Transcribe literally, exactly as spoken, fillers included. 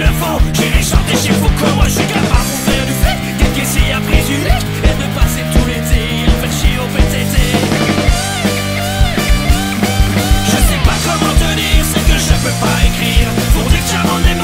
le font. J'irai chanter chez Foucault, moi je suis capable pour faire du fric, d'encaisser à prise unique et de passer tout l'été à faire chier au P T T. Je sais pas comment te dire ce que je peux pas écrire. Pour dire que j'abandonne